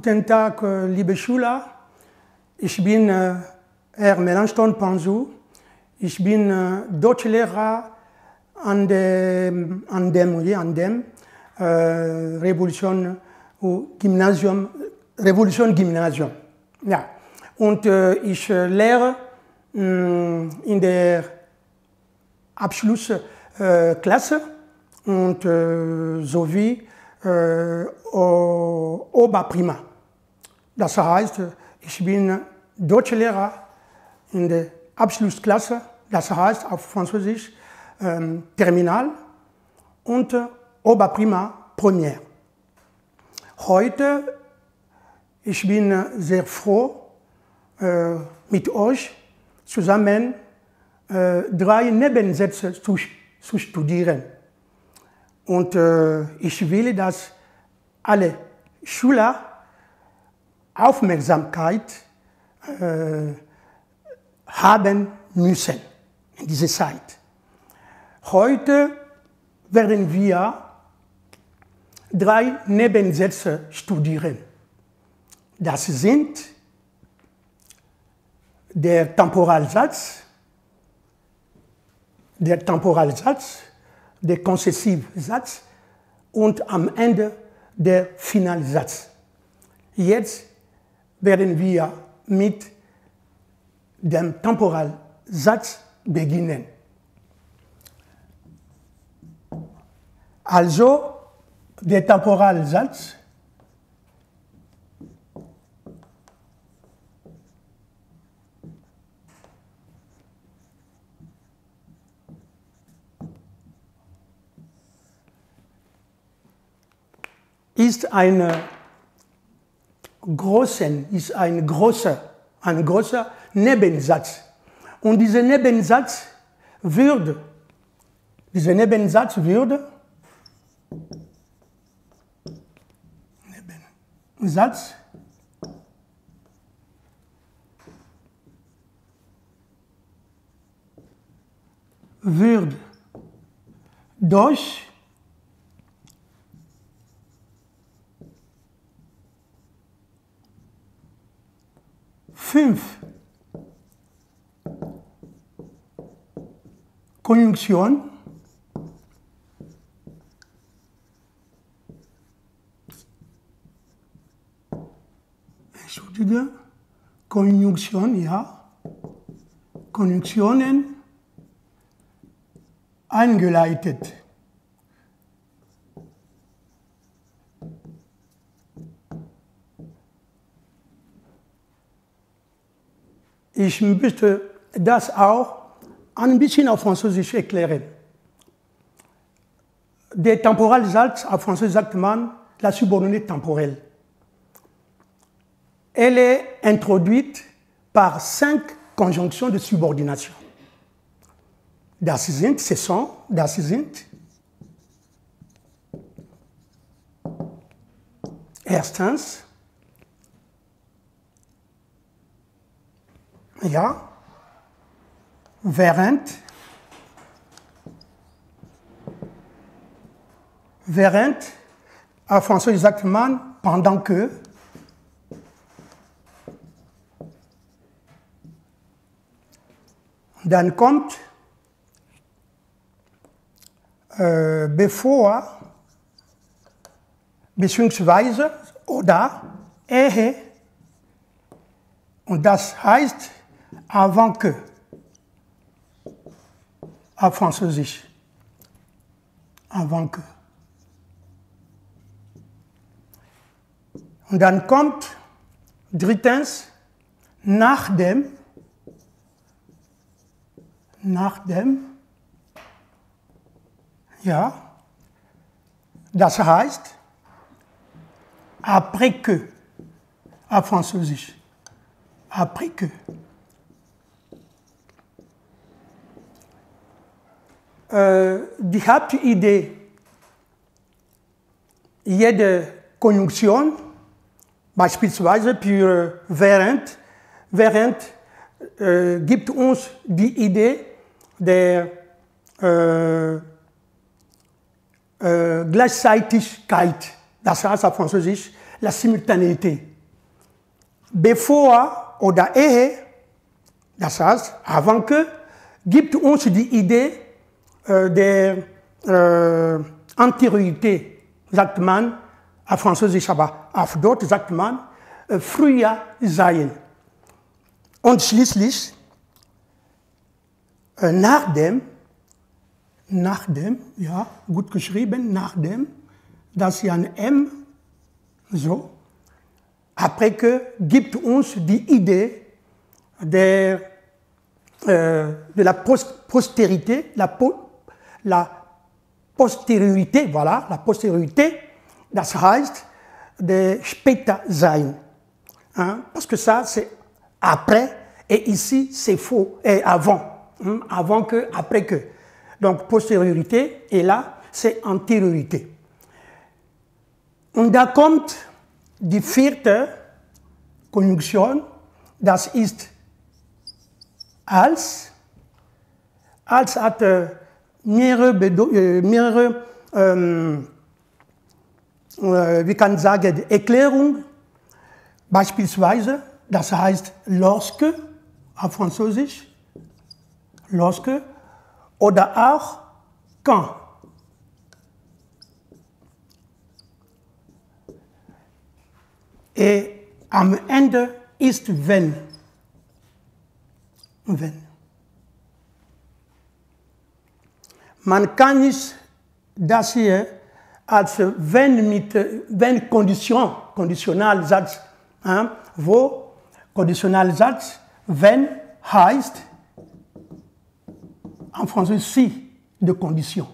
Guten Tag, liebe Schüler. Ich bin Herr Melanchthon Panzou. Ich bin Deutschlehrer an dem Revolution Gymnasium. Ja. Und ich lehre in der Abschlussklasse und sowie Oberprima. Das heißt, ich bin Deutschlehrer in der Abschlussklasse, das heißt auf Französisch Terminal und Oberprima Première. Heute ich bin sehr froh, mit euch zusammen 3 Nebensätze zu studieren. Und ich will, dass alle Schüler Aufmerksamkeit haben müssen in dieser Zeit. Heute werden wir 3 Nebensätze studieren. Das sind der Temporalsatz, der Konzessivsatz und am Ende der Finalsatz. Jetzt werden wir mit dem Temporalsatz beginnen. Also, der Temporalsatz ist ein großer Nebensatz. Und dieser Nebensatz würde durch fünf Konjunktionen Konjunktionen eingeleitet. Ich möchte das auch ein bisschen auf Französisch erklären. Der Temporalsatz, auf Französisch sagt man la subordonnée temporelle. Elle est introduite par 5 conjonctions de subordination. Das sind erstens, ja, während, en français sagt man pendant que, dann kommt bevor, beziehungsweise oder ehe, und das heißt avant que, auf Französisch, avant que. Und dann kommt drittens nach dem, ja, das heißt après que, auf Französisch, après que. Die Hauptidee jeder Konjunktion, beispielsweise für während gibt uns die Idee der Gleichzeitigkeit, das heißt auf Französisch la simultanéité. bevor oder ehe, das heißt, avant que, gibt uns die Idee der Anteriorität, sagt man, auf Französisch, aber auf Deutsch sagt man, früher sein. Und schließlich, nachdem, ja, gut geschrieben, nachdem, das ist ein M, so, après que, gibt uns die Idee de la postérité, la postériorité, voilà, la postériorité, das heißt, de später sein. Hein? Parce que ça, c'est après, et ici, c'est faux, et avant. Hein? Avant que, après que. Donc, postériorité, et là, c'est antériorité. Und da kommt die vierte Konjunktion, das ist als. Als hat mehrere, wie kann ich sagen, Erklärung. Beispielsweise, das heißt lorsque, auf Französisch, lorsque, oder auch quand. Et am Ende ist wenn. Wenn. Man kann nicht das hier als wenn mit wenn Konditionalsatz, hein, wo Konditionalsatz, wenn heißt en français si de condition.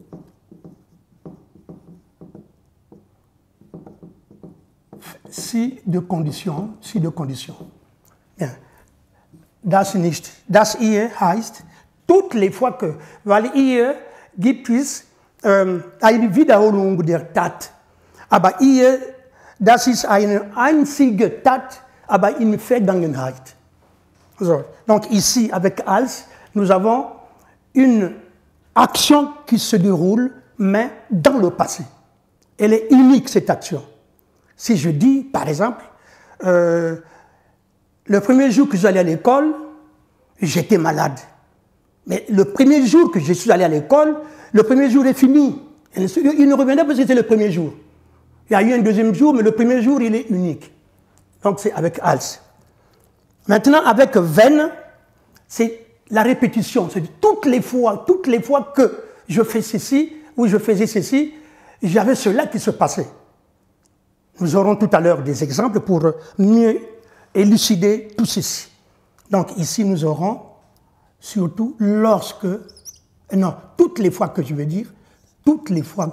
Si de condition, si de condition. Bien. Das nicht. Das hier heißt, toutes les fois que, weil hier gibt es eine Wiederholung der Tat. Aber hier, das ist eine einzige Tat, aber in Vergangenheit. So. Donc ici, avec als, nous avons une action qui se déroule, mais dans le passé. Elle est unique, cette action. Si je dis, par exemple, le premier jour que j'allais à l'école, j'étais malade. Mais le premier jour que je suis allé à l'école, le premier jour est fini. Il ne revenait pas parce que c'était le premier jour. Il y a eu un deuxième jour, mais le premier jour, il est unique. Donc c'est avec als. Maintenant, avec wenn, c'est la répétition. C'est toutes les fois que je fais ceci, ou je faisais ceci, j'avais cela qui se passait. Nous aurons tout à l'heure des exemples pour mieux élucider tout ceci. Donc ici, nous aurons surtout lorsque, non, toutes les fois que je veux dire, toutes les fois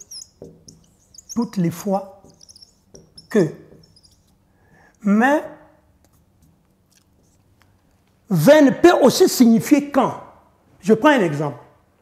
que. Mais wenn peut aussi signifier quand. Je prends un exemple.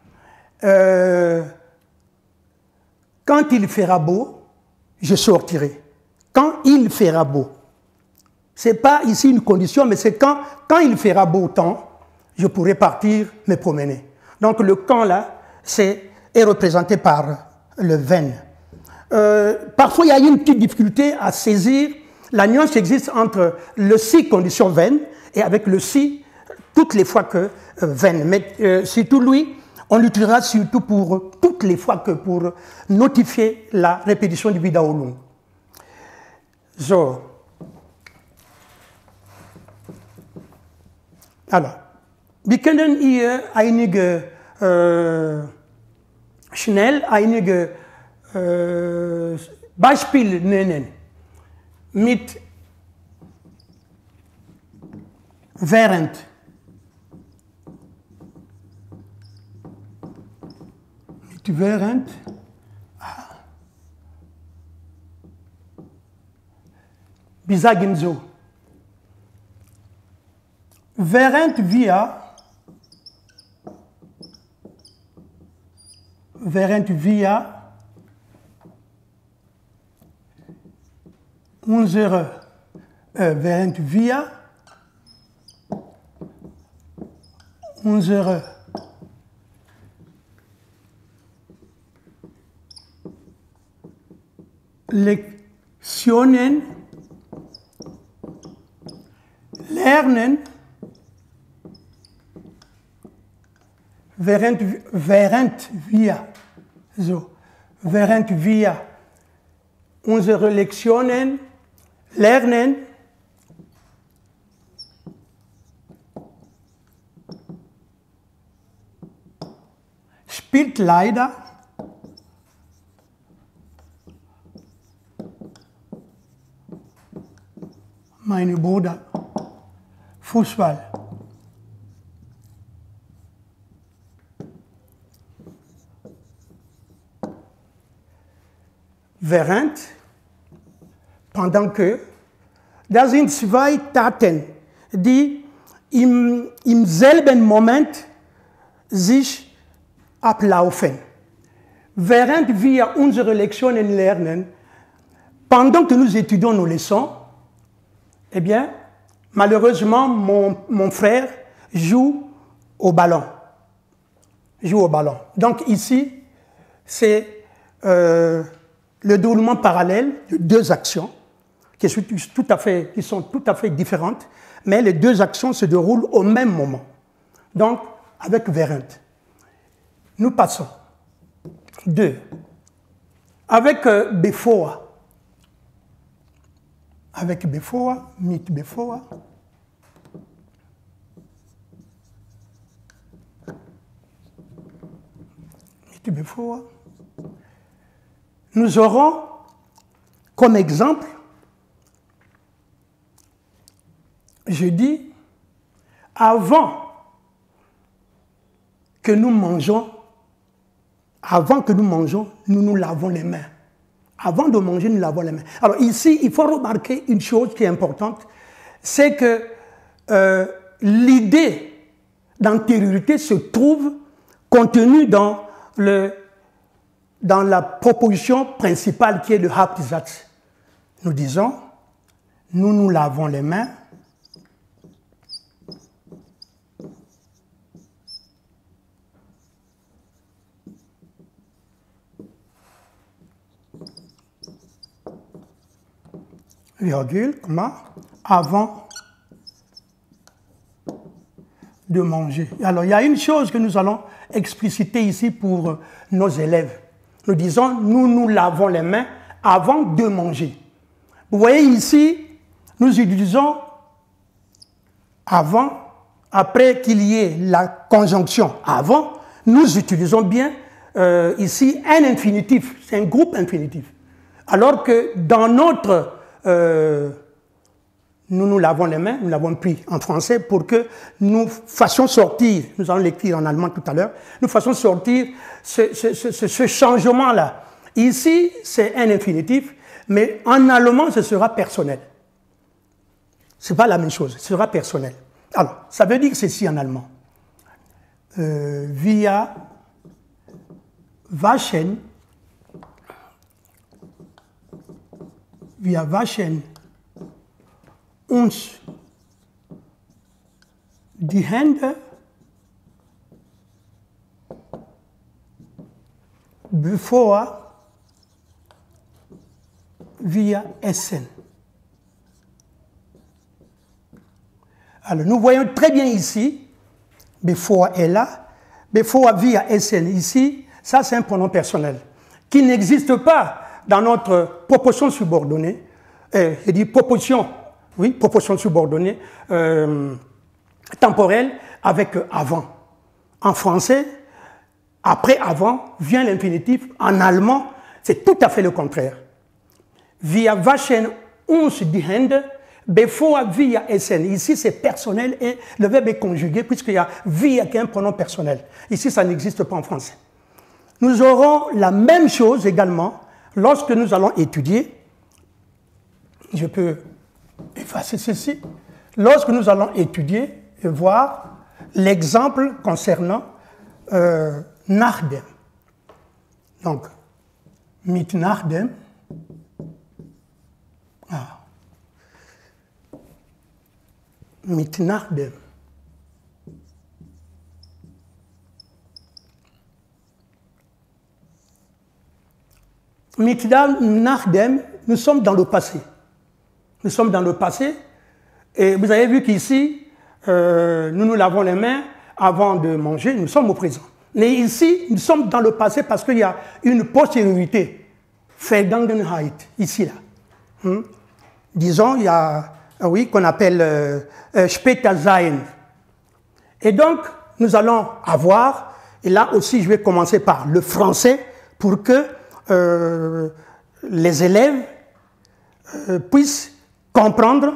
Quand il fera beau, je sortirai. Quand il fera beau. Ce n'est pas ici une condition, mais c'est quand il fera beau temps, je pourrai partir me promener. Donc le quand là, est représenté par le wenn. Parfois, il y a une petite difficulté à saisir la nuance qui existe entre le si condition wenn et avec le si toutes les fois que wenn. Mais surtout lui, on l'utilisera surtout pour toutes les fois que pour notifier la répétition du Wiederholung. So. Alors, wir können hier schnell einige Beispiele nennen mit während. Mit während. Wir sagen so. Während wir unsere Lektionen lernen, während wir unsere Lektionen lernen, spielt leider mein Bruder Fußball. Während, pendant que, das sind zwei Taten, die im selben Moment sich ablaufen. Während wir unsere Lektionen lernen, pendant que nous étudions nos leçons, eh bien, malheureusement, mon frère joue au ballon. Donc ici, c'est le déroulement parallèle de deux actions qui sont tout à fait différentes, mais les deux actions se déroulent au même moment. Donc, avec während. Nous passons. 2. Avec bevor. Avec bevor, mit bevor. Mit bevor. Nous aurons comme exemple, je dis, avant que nous mangeons, nous nous lavons les mains. Avant de manger, nous lavons les mains. Alors ici, il faut remarquer une chose qui est importante, c'est que l'idée d'antériorité se trouve contenue dans la proposition principale qui est le Hauptsatz. Nous disons, nous nous lavons les mains virgule, comment, avant de manger. Alors, il y a une chose que nous allons expliciter ici pour nos élèves. Nous disons, nous nous lavons les mains avant de manger. Vous voyez ici, nous utilisons avant, après qu'il y ait la conjonction avant, nous utilisons bien ici un infinitif, c'est un groupe infinitif. Alors que dans notre nous nous lavons les mains, nous l'avons pris en français pour que nous fassions sortir, nous allons l'écrire en allemand tout à l'heure, nous fassions sortir ce changement-là. Ici, c'est un infinitif, mais en allemand, ce sera personnel. Ce n'est pas la même chose, ce sera personnel. Alors, ça veut dire ceci en allemand. Wir waschen uns die Hände bevor wir essen. Alors, nous voyons très bien ici, bevor est là, bevor wir essen ici, ça c'est un pronom personnel qui n'existe pas dans notre proposition subordonnée, je dis proposition, oui, proposition subordonnée temporelle avec avant. En français, après avant vient l'infinitif. En allemand, c'est tout à fait le contraire. Wir waschen uns die Hände bevor wir essen. Ici, c'est personnel et le verbe est conjugué puisqu'il y a wir qui est un pronom personnel. Ici, ça n'existe pas en français. Nous aurons la même chose également lorsque nous allons étudier, je peux effacer ceci, lorsque nous allons étudier et voir l'exemple concernant nachdem. Donc, mit nachdem. Mit nachdem. Mit nachdem, nous sommes dans le passé. Nous sommes dans le passé Et vous avez vu qu'ici, nous nous lavons les mains avant de manger, nous sommes au présent. Mais ici, nous sommes dans le passé parce qu'il y a une postériorité. Vergangenheit, ici, là. Disons, il y a, oui, qu'on appelle später sein. Et donc, nous allons avoir, et là aussi je vais commencer par le français pour que les élèves puissent comprendre,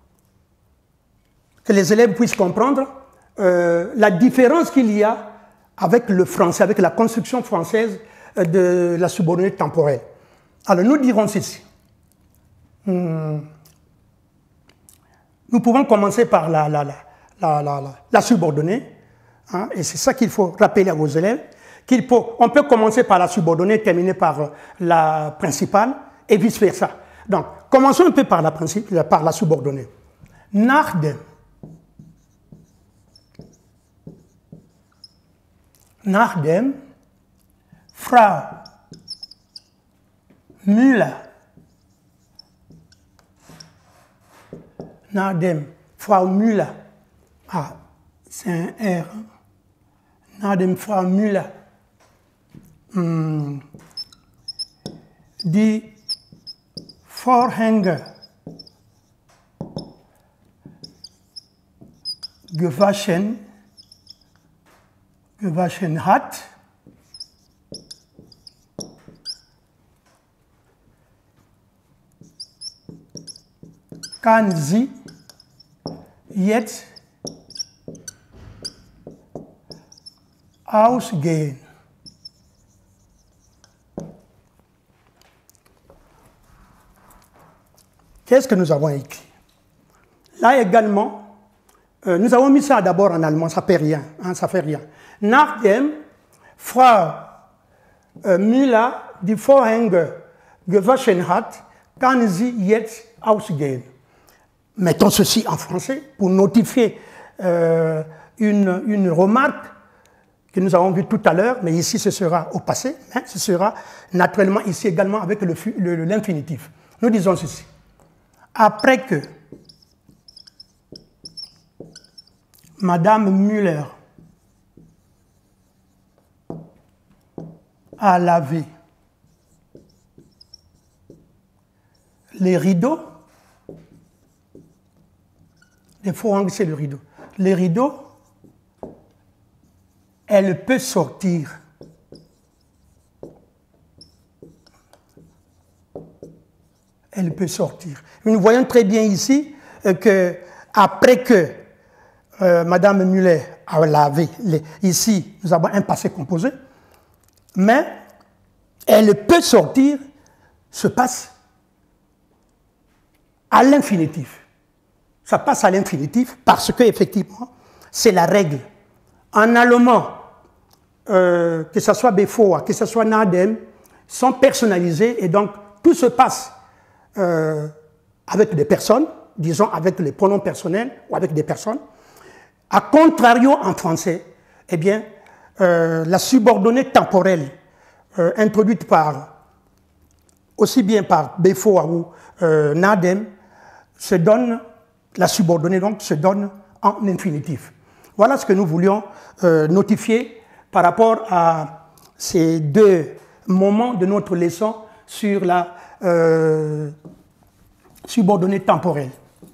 la différence qu'il y a avec le français, avec la construction française de la subordonnée temporelle. Alors nous dirons ceci. Nous pouvons commencer par la subordonnée, hein, et c'est ça qu'il faut rappeler à vos élèves, on peut commencer par la subordonnée, terminer par la principale, et vice-versa. Donc, commençons un peu par la subordonnée. Nachdem. Nachdem Frau Müller. Nachdem Frau Müller. Ah, c'est un R. Nachdem Frau Müller. Die Vorhänge gewaschen hat, kann sie jetzt ausgehen. Qu'est-ce que nous avons écrit? Là également, nous avons mis ça d'abord en allemand, ça ne fait rien. Hein, ça fait rien. Nachdem Frau Müller die Vorhänge gewaschen hat, kann sie jetzt ausgehen. Mettons ceci en français pour notifier une remarque que nous avons vue tout à l'heure, mais ici ce sera au passé, hein, ce sera naturellement ici également avec l'infinitif. Nous disons ceci. Après que Madame Müller a lavé les rideaux, les Vorhänge, c'est le rideau. Les rideaux, elle peut sortir. Elle peut sortir. Nous voyons très bien ici que après que Madame Müller a lavé, ici nous avons un passé composé, mais elle peut sortir se passe à l'infinitif. Ça passe à l'infinitif parce que effectivement c'est la règle. En allemand, que ce soit bevor, que ce soit nachdem, sont personnalisés et donc tout se passe avec des personnes, disons avec les pronoms personnels ou avec des personnes. A contrario en français, eh bien, la subordonnée temporelle introduite aussi bien par bevor ou nachdem se donne, la subordonnée donc se donne en infinitif. Voilà ce que nous voulions notifier par rapport à ces deux moments de notre leçon sur la subordonnée temporelle.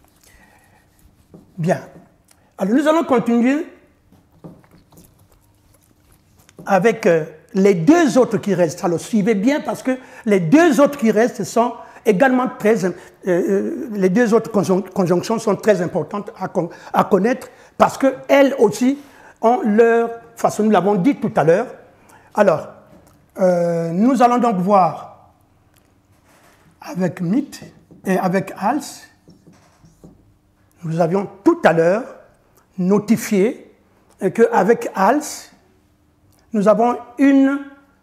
Bien. Alors nous allons continuer avec les deux autres qui restent. Alors suivez bien parce que les deux autres qui restent sont également les deux autres conjonctions sont très importantes à connaître parce qu'elles aussi ont leur façon, nous l'avons dit tout à l'heure. Alors, nous allons donc voir avec mit et avec als, nous avions tout à l'heure notifié qu'avec als, nous avons une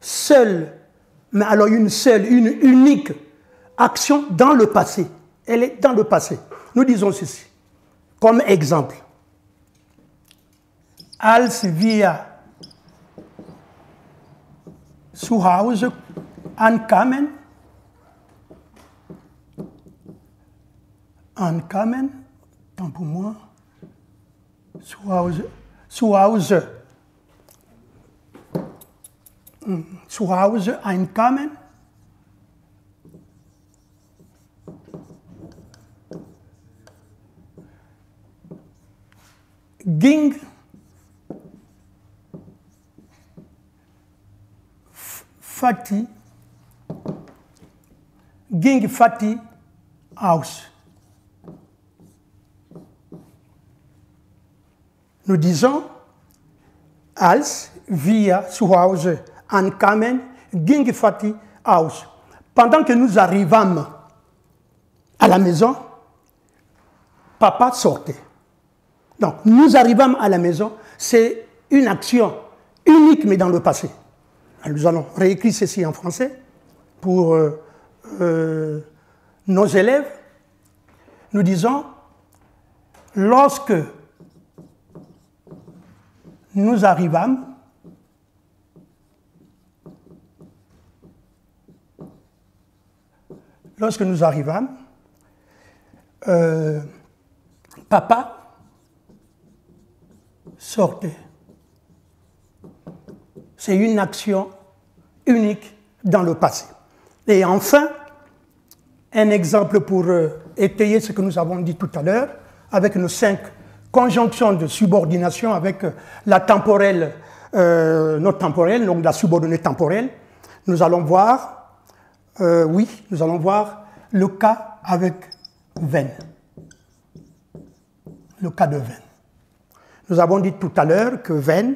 unique action dans le passé. Elle est dans le passé. Nous disons ceci, comme exemple. Als wir zu Hause ankamen, Tant pour moi. Zu Hause einkommen. Ging Fatih aus. Nous disons, als wir zu Hause ankamen, ging Fatih aus. Pendant que nous arrivâmes à la maison, papa sortait. Donc, nous arrivâmes à la maison, c'est une action unique, mais dans le passé. Alors, nous allons réécrire ceci en français pour nos élèves. Nous disons, lorsque nous arrivâmes, papa sortait. C'est une action unique dans le passé. Et enfin, un exemple pour étayer ce que nous avons dit tout à l'heure, avec nos 5 conjonctions de subordination avec la temporelle, notre temporelle, donc la subordonnée temporelle. Nous allons voir, nous allons voir le cas avec wenn. Le cas de wenn. Nous avons dit tout à l'heure que wenn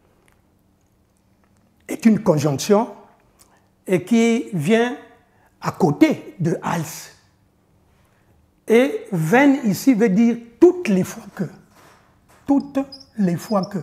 est une conjonction et qui vient à côté de als. Et wenn ici veut dire toutes les fois que. Toutes les fois que.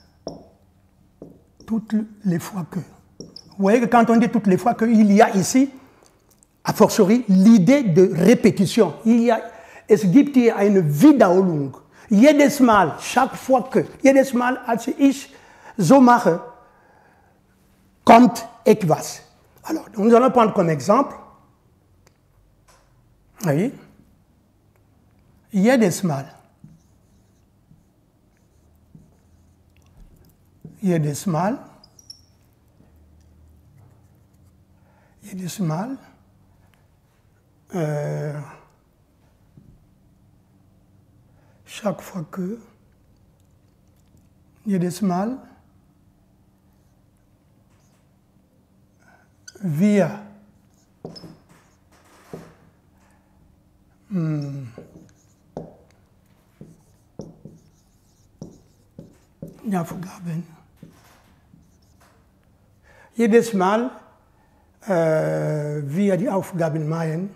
Toutes les fois que. Vous voyez que quand on dit toutes les fois que, il y a ici, a fortiori, l'idée de répétition. Es gibt hier eine Wiederholung. Jedes Mal, chaque fois que, jedes Mal, als ich so mache, kommt etwas. Alors, nous allons prendre comme exemple, oui, jedes Mal. Jedes Mal. Jedes Mal. Chaque fois que. Jedes Mal. Wir die Aufgaben. Jedes Mal wir die Aufgaben machen.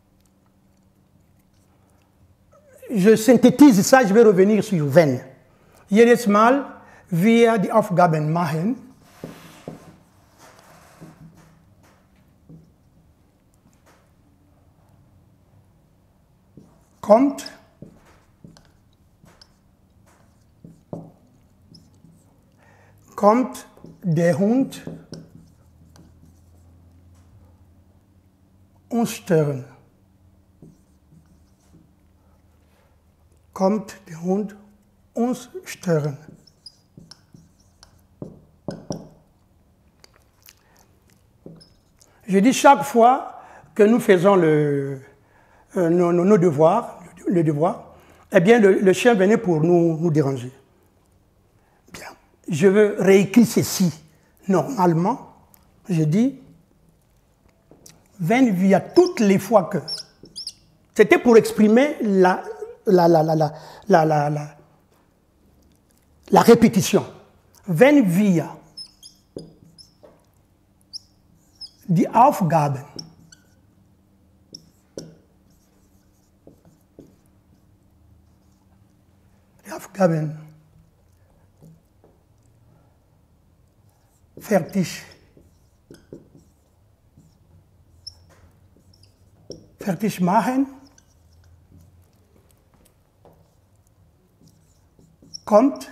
Je synthétise ça, je vais revenir sur wenn. Jedes Mal wir die Aufgaben machen. Kommt der Hund uns stören. Kommt der Hund uns stören. Je dis chaque fois que nous faisons nos devoirs, le devoir, eh bien le chien venait pour nous déranger. Bien. Je veux réécrire ceci. Normalement, je dis wenn wir toutes les fois que. C'était pour exprimer la répétition. Wenn wir die Aufgaben fertig machen, kommt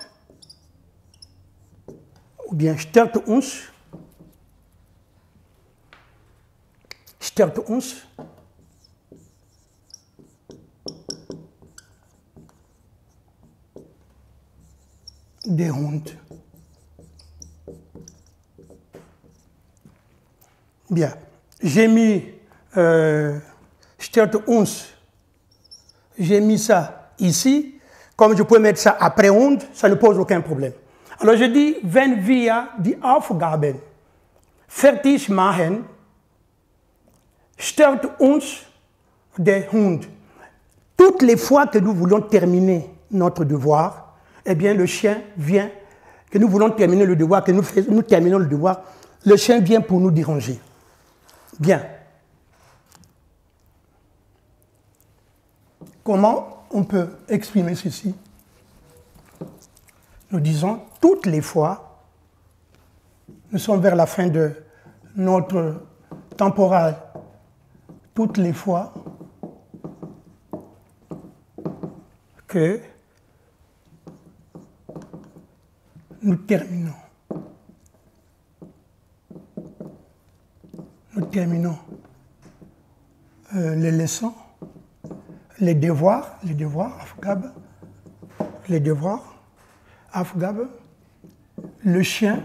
ou bien stört uns der Hund. Bien. J'ai mis stört uns. J'ai mis ça ici. Comme je peux mettre ça après Hund, ça ne pose aucun problème. Alors je dis, wenn wir die Aufgaben fertig machen, stört uns der Hund. Toutes les fois que nous voulons terminer notre devoir, eh bien le chien vient, que nous voulons terminer le devoir, que nous terminons le devoir, le chien vient pour nous déranger. Bien. Comment on peut exprimer ceci? Nous disons, toutes les fois, nous sommes vers la fin de notre temporal, toutes les fois que nous terminons les leçons, les devoirs, Aufgabe, le chien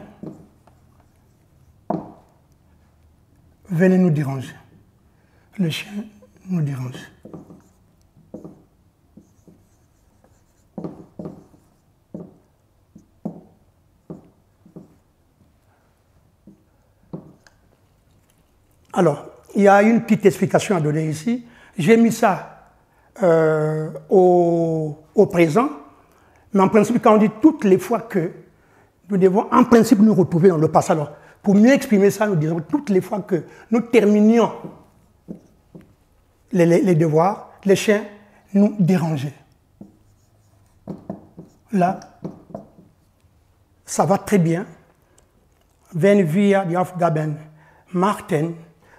venait nous déranger. Le chien nous dérange. Alors, il y a une petite explication à donner ici. J'ai mis ça au présent, mais en principe, quand on dit toutes les fois que, nous devons en principe nous retrouver dans le passé. Alors, pour mieux exprimer ça, nous disons toutes les fois que nous terminions les devoirs, les chiens nous dérangeaient. Là, ça va très bien. Wenn wir die Aufgaben machten,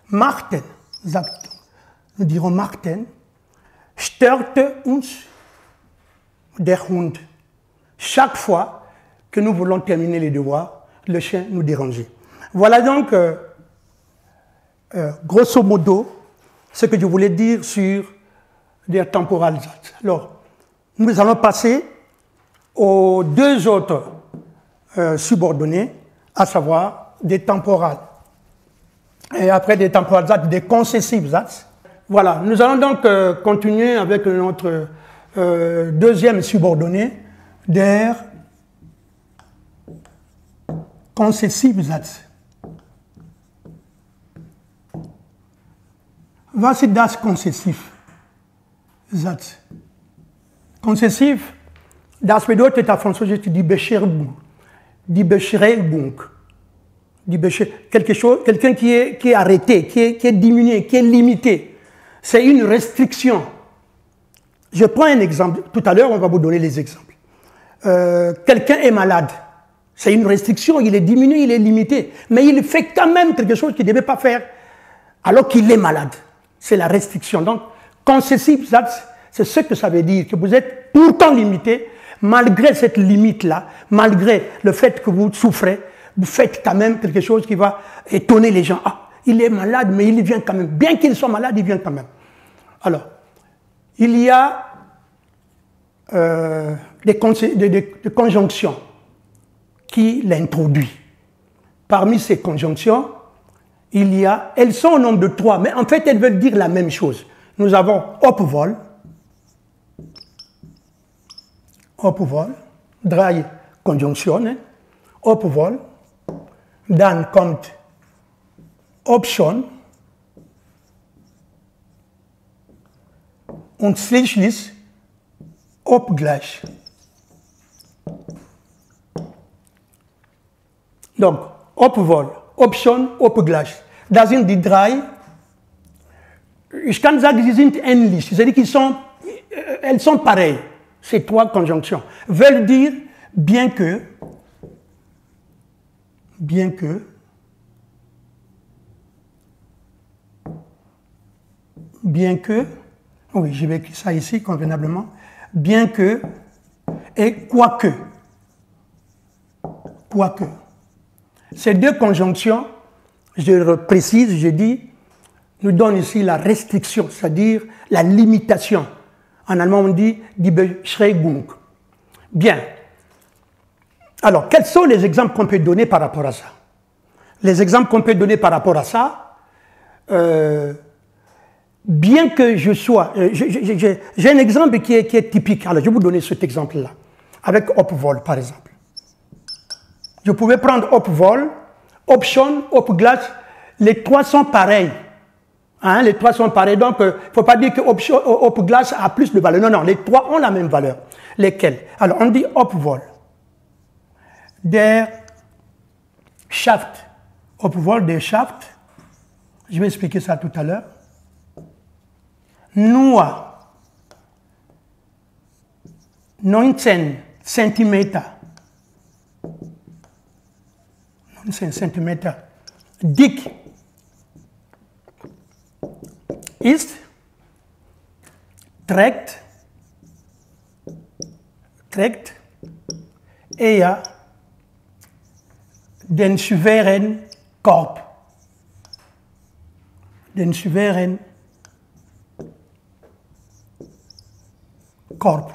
nous dirons machten, störte uns der Hund. Chaque fois que nous voulons terminer les devoirs, le chien nous dérangeait. Voilà donc, grosso modo, ce que je voulais dire sur der Temporalsatz. Alors, nous allons passer aux deux autres subordonnés, à savoir des temporales. Et après des temporalsatz, des concessivsatz. Voilà, nous allons donc continuer avec notre deuxième subordonné, der Konzessivsatz. Was ist das Konzessivsatz? Konzessiv, das bedeutet auf Französisch die Beschreibung. Die Beschreibung. Quelqu'un qui est arrêté, qui est diminué, qui est limité. C'est une restriction. Je prends un exemple. Tout à l'heure, on va vous donner les exemples. Quelqu'un est malade. C'est une restriction, il est diminué, il est limité. Mais il fait quand même quelque chose qu'il ne devait pas faire alors qu'il est malade. C'est la restriction. Donc, Konzessivsatz, c'est ce que ça veut dire, que vous êtes pourtant limité, malgré cette limite-là, malgré le fait que vous souffrez, vous faites quand même quelque chose qui va étonner les gens. Ah, il est malade, mais il vient quand même. Bien qu'il soit malade, il vient quand même. Alors, il y a des conjonctions qui l'introduisent. Parmi ces conjonctions, elles sont au nombre de 3, mais en fait, elles veulent dire la même chose. Nous avons obwohl, drei Konjunktionen, obwohl, dann kommt obschon und schließlich obgleich. Donc, obwohl, obschon, obgleich. Das sind die drei. Ich kann sagen, sie sind ähnlich. C'est-à-dire elles sont pareilles. Ces trois conjonctions veulent dire bien que, oui, je vais écrire ça ici convenablement, bien que et quoique. Ces deux conjonctions, je précise, je dis, nous donnent ici la restriction, c'est-à-dire la limitation. En allemand, on dit die Beschränkung. Bien. Alors, quels sont les exemples qu'on peut donner par rapport à ça? Les exemples qu'on peut donner par rapport à ça, bien que je sois... j'ai un exemple qui est typique. Alors, je vais vous donner cet exemple-là, avec Hop-Vol, par exemple. Je pouvais prendre Hop-Vol, Option, Hop-Glace, les trois sont pareils. Hein, les trois sont pareils, donc il ne faut pas dire que Hop-Glace a plus de valeur. Non, non, les trois ont la même valeur. Lesquels? Alors, on dit Hop-Vol. Der Shaft. Hop-Vol, der Shaft. Je vais expliquer ça tout à l'heure. Nur 19 cm. 19 cm dick ist, trägt eher den schweren Korb. Den schweren Korb.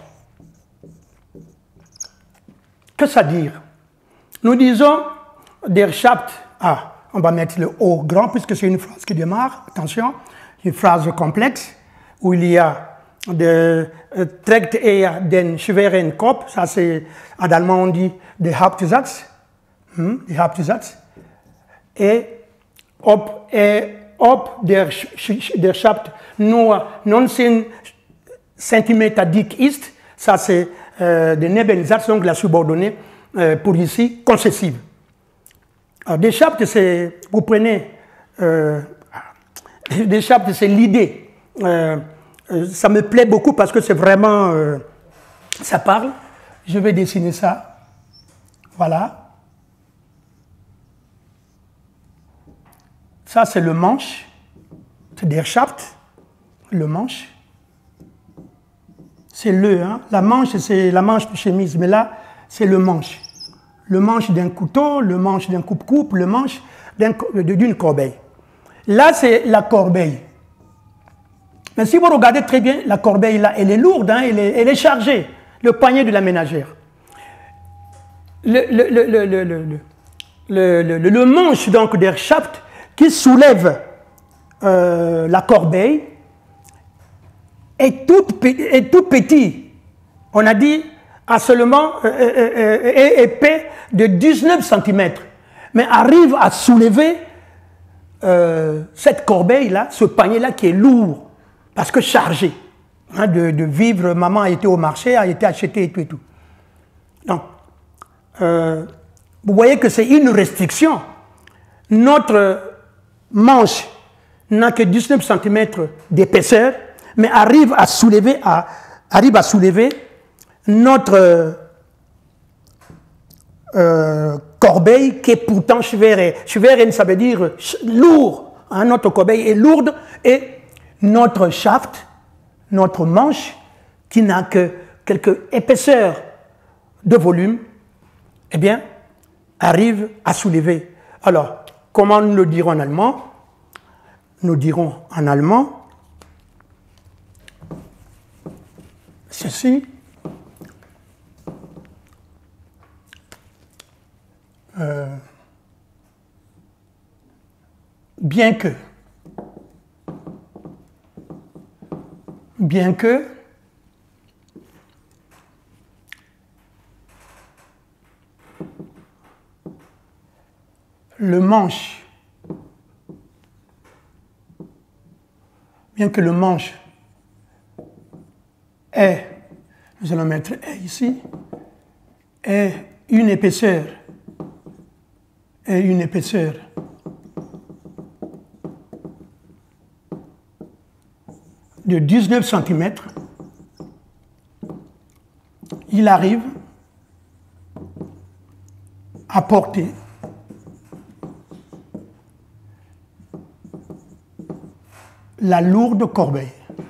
Que ça dit? Nous disons der Shaft. Ah, on va mettre le O grand puisque c'est une phrase qui démarre. Attention, une phrase complexe où il y a de trägt eher den schweren Korb. Ça c'est en allemand on dit der Hauptsatz. Der Hauptsatz. Et ob der Shaft nur 19 cm dick ist, ça c'est de Nebensatz, donc la subordonnée pour ici, concessive. Alors, des Shaft, c'est, vous prenez, des Shaft, c'est l'idée. Ça me plaît beaucoup parce que c'est vraiment, ça parle. Je vais dessiner ça. Voilà. Ça, c'est le manche. C'est der Shaft, le manche. C'est le, hein. La manche, c'est la manche de chemise, mais là, c'est le manche. Le manche d'un couteau, le manche d'un coupe-coupe, le manche d'une corbeille. Là, c'est la corbeille. Mais si vous regardez très bien, la corbeille, là, elle est lourde, hein, elle est chargée. Le poignet de la ménagère. Le manche, donc, der Shaft, qui soulève la corbeille, est tout petit. On a dit à seulement épais de 19 cm, mais arrive à soulever cette corbeille-là, ce panier-là qui est lourd, parce que chargé. Hein, de vivre, maman a été au marché, a été achetée et tout et tout. Donc, vous voyez que c'est une restriction. Notre manche n'a que 19 cm d'épaisseur, mais arrive à soulever notre corbeille qui est pourtant schwere. Schwere, ça veut dire lourd. Hein, notre corbeille est lourde et notre shaft, notre manche, qui n'a que quelques épaisseurs de volume, eh bien, arrive à soulever. Alors, comment nous le dirons en allemand? Nous dirons en allemand ceci. Bien que le manche est, nous allons mettre est ici, est une épaisseur de 19 cm, il arrive à porter la lourde corbeille.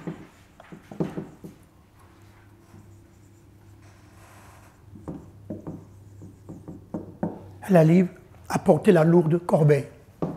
Elle arrive à porter la lourde corbeille.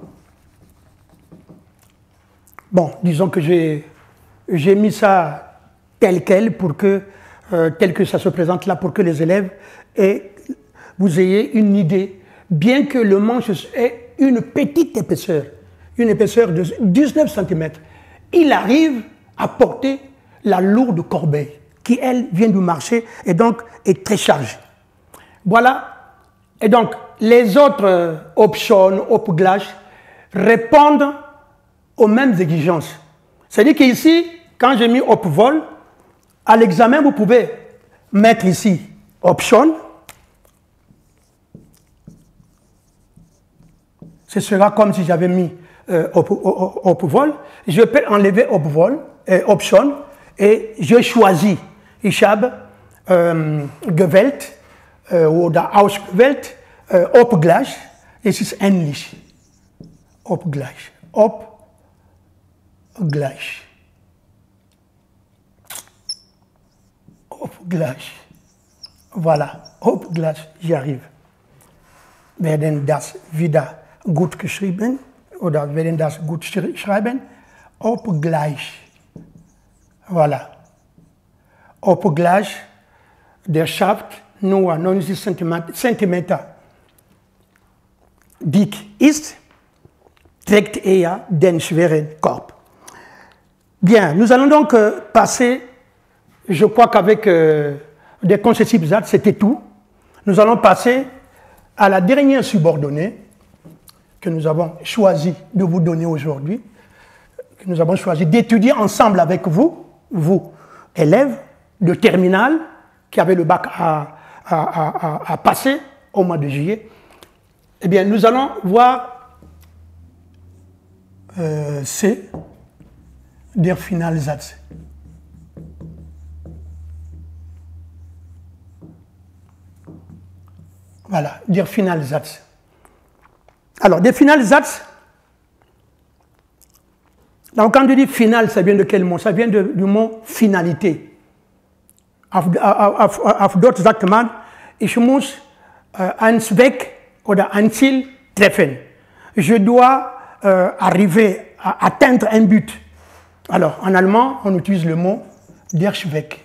Bon, disons que j'ai mis ça tel quel pour que, tel que ça se présente là, pour que les élèves aient vous ayez une idée, bien que le manche ait une petite épaisseur, une épaisseur de 19 cm, il arrive à porter la lourde corbeille qui, elle, vient du marché et donc est très chargée. Voilà. Et donc, les autres options, Opglash, répondent aux mêmes exigences. C'est-à-dire qu'ici, quand j'ai mis Opvol, à l'examen, vous pouvez mettre ici Option. Ce sera comme si j'avais mis Opvol. Je peux enlever Opvol, Option, et je choisis Ishab, Gewalt, oder Ausgewählt, Opglash, es ist ähnlich. Opglash. Opglash. Opglash. Voilà, Opglash, j'y arrive. Werden das wieder gut geschrieben, oder werden das gut schreiben? Opglash. Voilà. Opglash, der Schaft nur 90 cm dick ist, trägt eher den schweren Korb. Bien, nous allons donc passer, je crois qu'avec des concessifs Z, c'était tout. Nous allons passer à la dernière subordonnée que nous avons choisi de vous donner aujourd'hui, que nous avons choisi d'étudier ensemble avec vous, élèves de terminale, qui avaient le bac à passer au mois de juillet. Eh bien, nous allons voir der Finalsatz. Voilà, der Finalsatz. Alors, der Finalsatz, donc quand on dit final, ça vient de quel mot? Ça vient du mot finalité. Auf Deutsch sagt man, ich muss einen Zweck oder ein Ziel treffen. Je dois arriver à atteindre un but. Alors, en allemand, on utilise le mot der Zweck.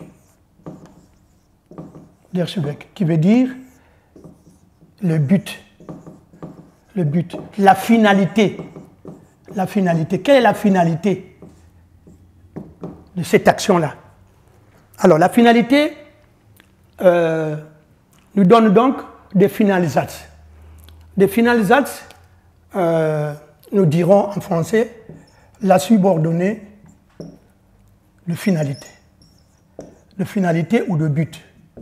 Der Zweck, qui veut dire le but. Le but, la finalité. La finalité. Quelle est la finalité de cette action-là? Alors, la finalité nous donne donc des Finalsatz. Des Finalsatz, nous dirons en français, la subordonnée de finalité. De finalité ou de but.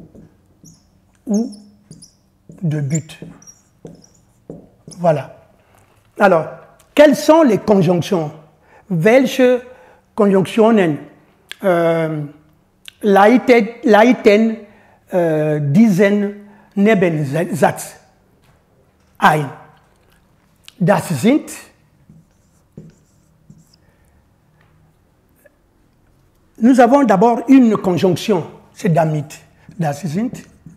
Ou de but. Voilà. Alors, quelles sont les conjonctions? Welche Konjunktionen leiten diesen Nebensatz ein? Das sind nous avons d'abord une conjonction, c'est damit. Das sind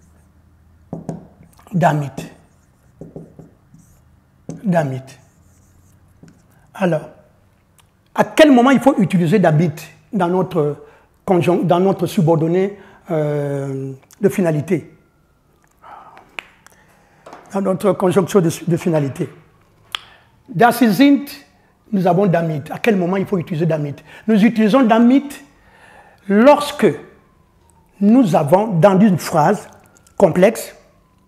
damit. Damit. Alors, à quel moment il faut utiliser damit dans notre subordonnée de finalité? Dans notre conjonction de finalité. Das sind, nous avons damit. À quel moment il faut utiliser damit? Nous utilisons damit lorsque nous avons, dans une phrase complexe,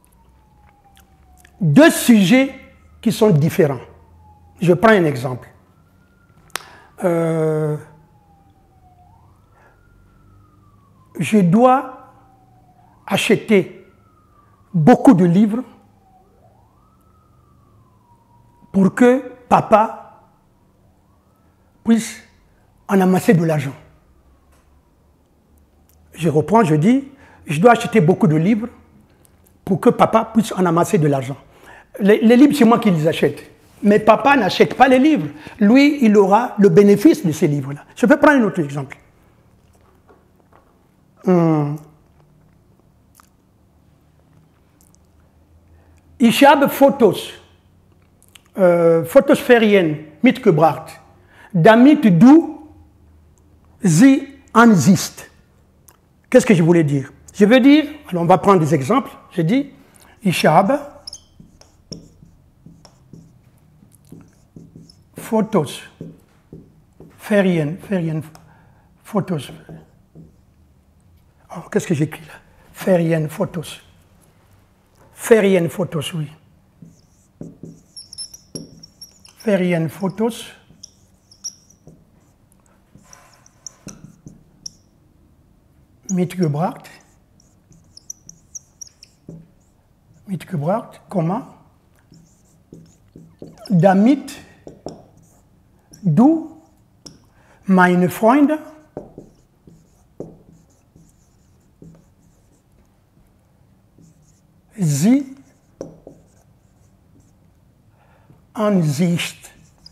deux sujets qui sont différents. Je prends un exemple. Je dois acheter beaucoup de livres pour que papa puisse en amasser de l'argent. Je reprends, je dis, je dois acheter beaucoup de livres pour que papa puisse en amasser de l'argent. Les livres, c'est moi qui les achète. Mais papa n'achète pas les livres. Lui, il aura le bénéfice de ces livres-là. Je peux prendre un autre exemple. Ich habe Fotos, Fotosphärien mitgebracht, damit du sie ansiehst. Qu'est-ce que je voulais dire? Je veux dire, alors on va prendre des exemples. Je dis, Ich habe Fotos, Ferienfotos. Alors, qu'est-ce que j'écris là? Ferienfotos. Ferienfotos, oui. Ferienfotos. Mitgebracht, damit du, meine Freunde, sie ansiehst.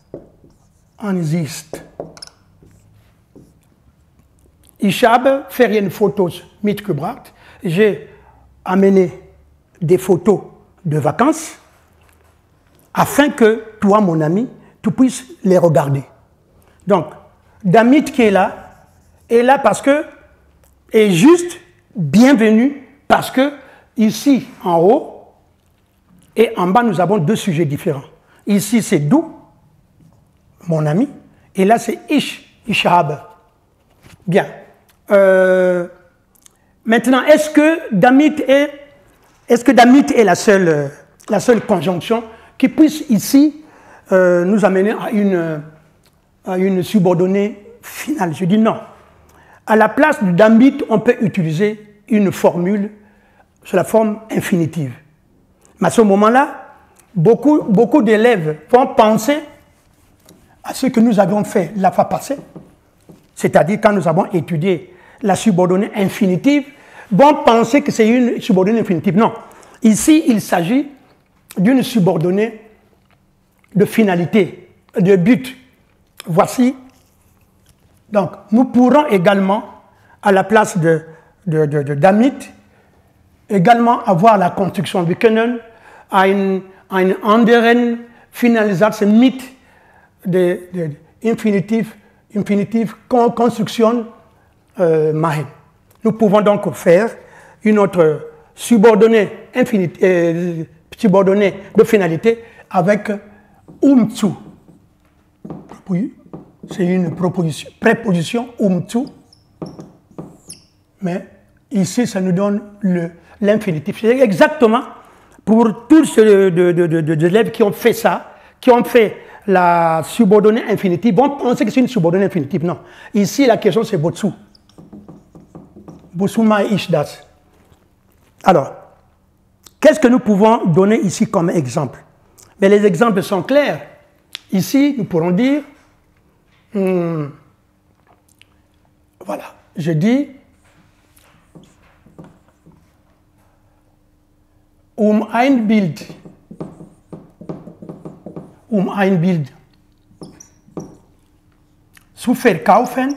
Ich habe Ferienfotos mitgebracht. J'ai amené des photos de vacances afin que toi, mon ami, tu puisses les regarder. Donc, Damit qui est là parce que, est juste bienvenu parce que ici en haut et en bas, nous avons deux sujets différents. Ici, c'est du, mon ami, et là, c'est ich habe. Bien. Maintenant, est-ce que Damit est la seule conjonction qui puisse ici nous amener à une subordonnée finale? Je dis non. À la place de Damit, on peut utiliser une formule sur la forme infinitive. Mais à ce moment-là, beaucoup d'élèves vont penser à ce que nous avions fait la fois passée, c'est-à-dire quand nous avons étudié la subordonnée infinitive, vont penser que c'est une subordonnée infinitive. Non. Ici, il s'agit d'une subordonnée de finalité, de but. Voici. Donc, nous pourrons également, à la place de Damit, également avoir la construction du können, ein anderen Finalisatz mit de infinitive construction machen. Nous pouvons donc faire une autre subordonnée de finalité avec zu. Oui, c'est une préposition zu, mais ici ça nous donne l'infinitif. C'est exactement pour tous ceux de élèves qui ont fait ça, qui ont fait la subordonnée infinitive, vont penser que c'est une subordonnée infinitive. Non. Ici, la question, c'est Botsu. Botsuma ich das. Alors, qu'est-ce que nous pouvons donner ici comme exemple? Mais les exemples sont clairs. Ici, nous pourrons dire, voilà, je dis, ein Bild zu verkaufen,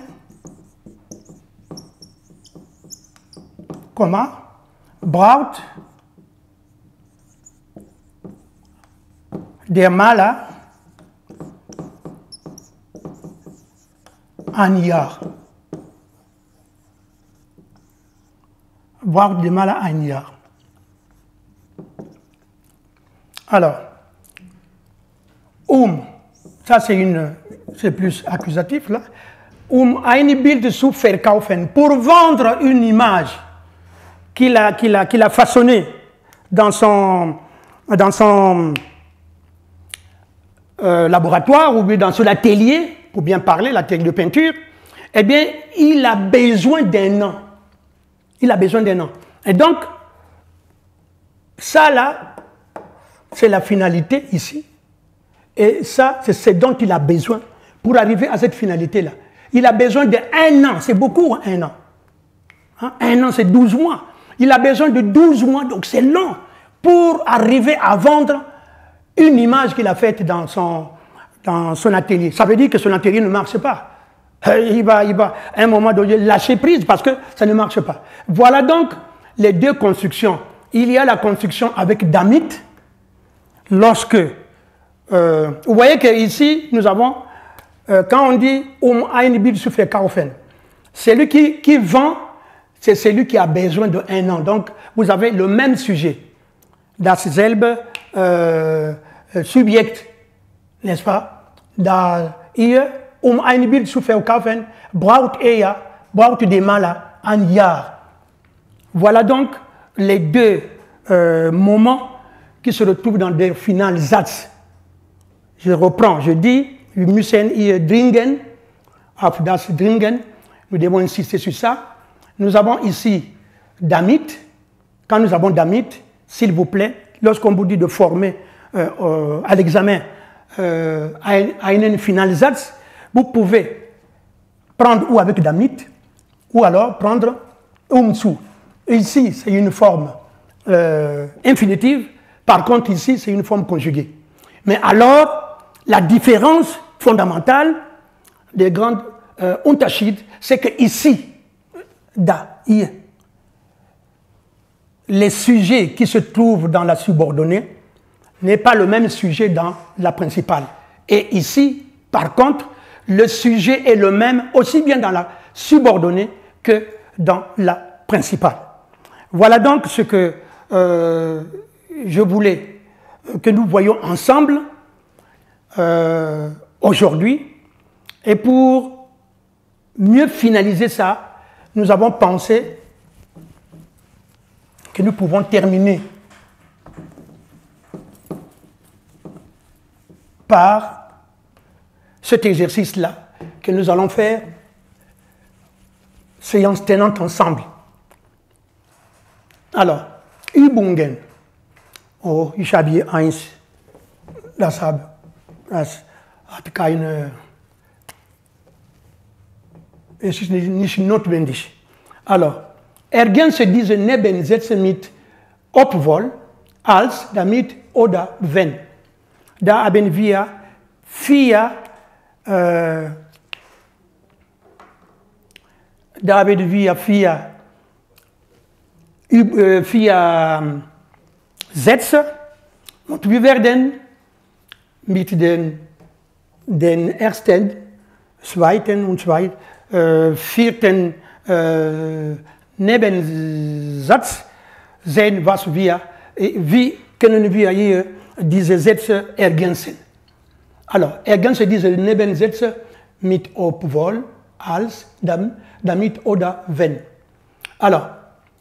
braucht der Maler ein Jahr. Braucht der Maler ein Jahr. Alors, ça c'est plus accusatif là. Ein Bild zu verkaufen, pour vendre une image qu'il a façonnée dans son laboratoire ou bien dans son atelier, pour bien parler, l'atelier de peinture, eh bien, il a besoin d'un an. Il a besoin d'un an. Et donc, ça là, c'est la finalité ici. Et ça, c'est ce dont il a besoin pour arriver à cette finalité-là. Il a besoin d'1 an. C'est beaucoup, hein, 1 an. Hein? 1 an, c'est 12 mois. Il a besoin de 12 mois, donc c'est long, pour arriver à vendre une image qu'il a faite dans son atelier. Ça veut dire que son atelier ne marche pas. Il va à un moment donné lâcher prise parce que ça ne marche pas. Voilà donc les deux constructions. Il y a la construction avec Damit, lorsque, vous voyez qu'ici, nous avons, quand on dit ein Bild zu verkaufen, celui qui vend, c'est celui qui a besoin de 1 an. Donc, vous avez le même sujet. dasselbe Subjekt, n'est-ce pas? Da hier, ein Bild zu verkaufen, braucht des Maler ein Jahr. Voilà donc les deux moments qui se retrouvent dans der Finalsatz. Je reprends, je dis, wir müssen hier dringen, auf das dringen, nous devons insister sur ça. Nous avons ici damit. Quand nous avons damit, s'il vous plaît, lorsqu'on vous dit de former à l'examen einen Finalsatz, vous pouvez prendre ou avec damit, ou alors prendre zu. Ici, c'est une forme infinitive. Par contre, ici, c'est une forme conjuguée. Mais alors, la différence fondamentale des grandes Unterschied, c'est que ici, hier, les sujets qui se trouvent dans la subordonnée n'est pas le même sujet dans la principale. Et ici, par contre, le sujet est le même aussi bien dans la subordonnée que dans la principale. Voilà donc ce que je voulais que nous voyions ensemble aujourd'hui. Et pour mieux finaliser ça, nous avons pensé que nous pouvons terminer par cet exercice-là que nous allons faire séance tenante ensemble. Alors, Übungen. Oh, ich habe hier eins, das hat keine, es ist nicht notwendig. Alors, ergänze diese Nebensätze mit obwohl, als, damit oder wenn. Da haben wir vier Sätze und wir werden mit den ersten, zweiten und vierten Nebensatz sehen, wie können wir hier diese Sätze ergänzen. Alors, ergänze diese Nebensätze mit obwohl, als, damit oder wenn. Alors,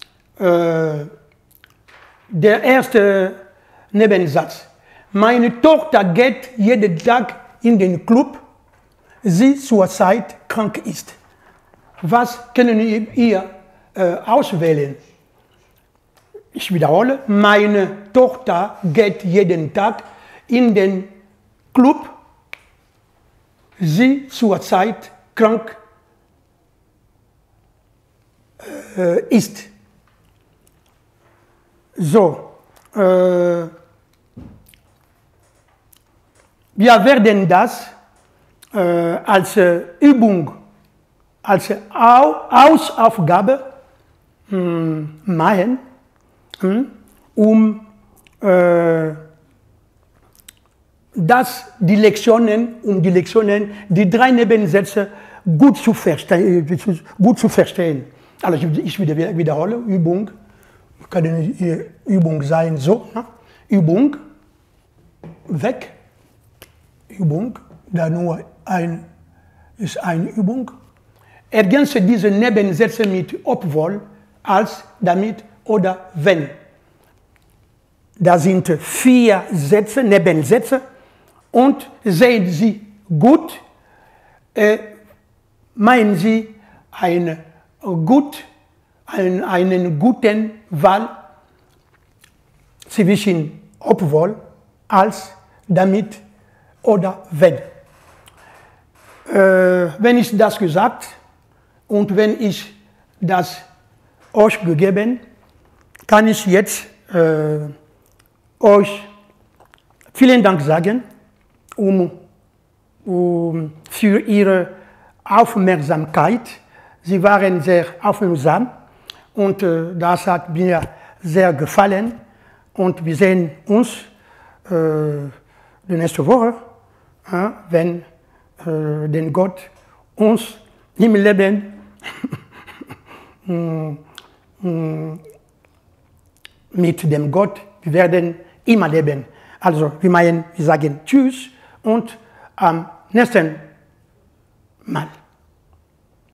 der erste Nebensatz. Meine Tochter geht jeden Tag in den Club, sie zurzeit krank ist. Was können ihr auswählen? Ich wiederhole, meine Tochter geht jeden Tag in den Club, sie zurzeit krank ist. So, wir werden das als Übung, als Hausaufgabe machen, um die Lektionen, die drei Nebensätze gut zu verstehen. Also ich wiederhole, Übung, kann eine Übung sein, so, ne? Übung, weg, Übung, da nur ist eine Übung. Ergänze diese Nebensätze mit obwohl, als, damit oder wenn. Da sind vier Sätze, Nebensätze, und sehen Sie gut, meinen Sie einen guten Wahl zwischen obwohl, als, damit oder wenn. Wenn ich das gesagt und wenn ich das euch gegeben, kann ich jetzt euch vielen Dank sagen für Ihre Aufmerksamkeit. Sie waren sehr aufmerksam und das hat mir sehr gefallen. Und wir sehen uns die nächste Woche, wenn den Gott uns im Leben mit dem Gott werden immer leben. Also wir sagen Tschüss und am nächsten Mal.